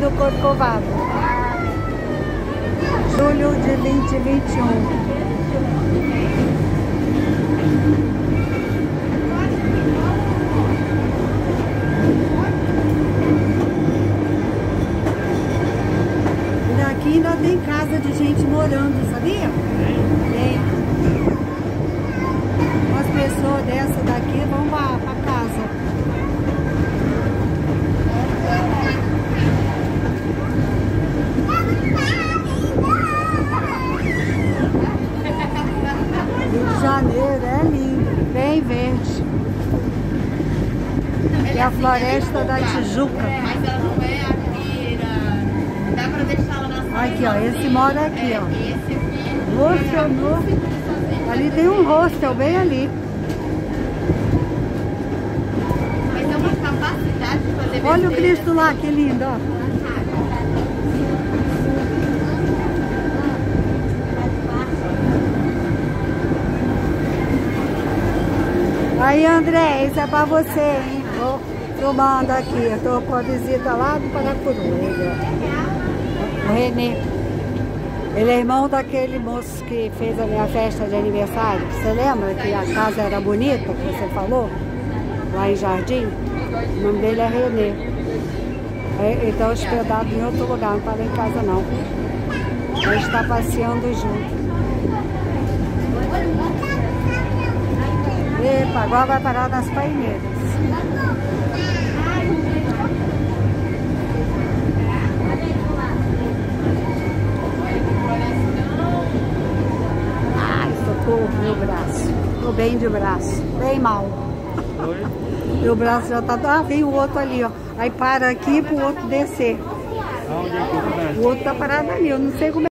do Corcovado. Julho de 2021. Aqui ainda tem casa de gente morando, sabia? Tem. Umas pessoas dessa daqui vão pra casa. Rio de Janeiro é lindo, bem verde. E a floresta da Tijuca. Mas ela não é aqui, dá pra deixar ela na sala. Aqui, ó, esse mora aqui, ó. Esse aqui. Hostel novo. Ali tem um hostel bem ali. Mas é uma capacidade de fazer. Olha o Cristo lá, que lindo, ó. Aí, André, isso é pra você, hein? Vou filmando aqui. Eu tô com a visita lá do Paracuru. O Renê. Ele é irmão daquele moço que fez a minha festa de aniversário. Você lembra que a casa era bonita, que você falou? Lá em Jardim. O nome dele é Renê. Ele está hospedado em outro lugar, não estava em casa não. A gente está passeando junto. Epa, agora vai parar nas paineiras. Ai, socorro, meu braço. Tô bem de braço, bem mal. Meu braço já tá... Ah, vem o outro ali, ó. Aí para aqui pro outro descer. O outro tá parado ali, eu não sei como é.